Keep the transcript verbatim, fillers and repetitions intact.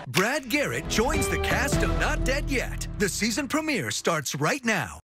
Brad Garrett joins the cast of Not Dead Yet. The season premiere starts right now.